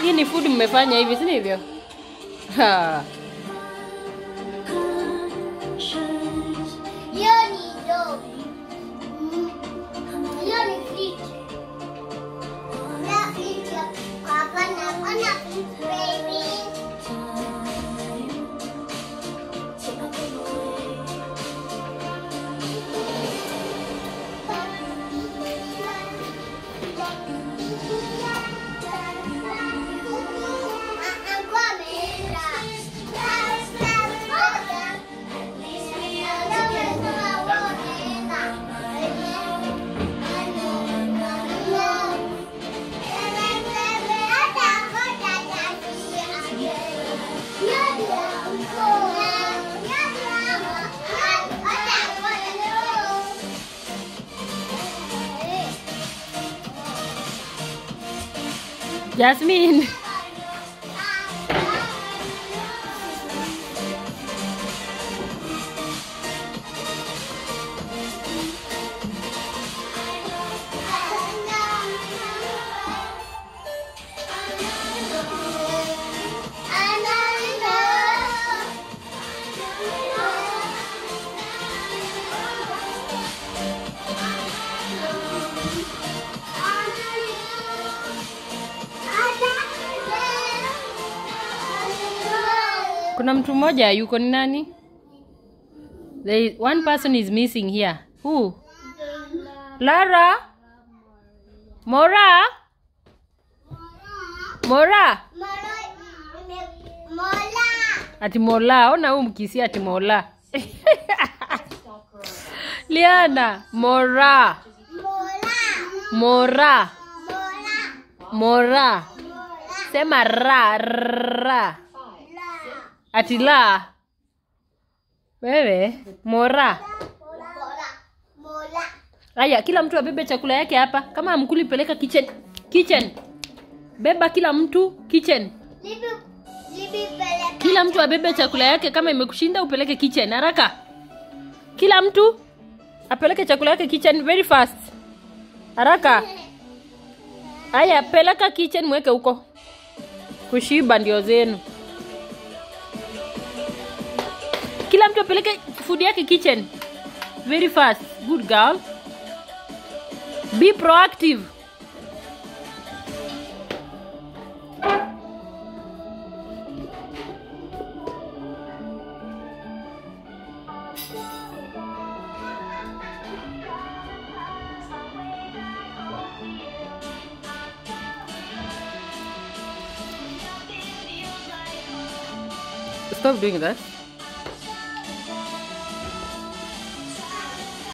Hii ni food mmefanya hivi, si ndivyo? Ha. Jasmine. Kuna mtu mmoja yuko, ni nani? One person is missing here. Who? Lara? Mora? Mora? Ati Mola. Ona huyu mkisia ati Mola. Liana, Mora. Mora. Mora. Sema ra. Ati la. Wewe, Mora. Aya, kila mtu abebe chakula yake hapa. Kama hamkuli peleka kitchen. Kitchen. Beba kila mtu kitchen. Kila mtu abebe chakula yake, kama imekushinda upeleke kitchen haraka. Kila mtu apeleke chakula yake kitchen very fast. Haraka. Aya, peleka kitchen mweke huko. Kushiba ndio zenu. Kila mtu apeleke food yake kitchen very fast. Good girl. Be proactive. Stop doing that.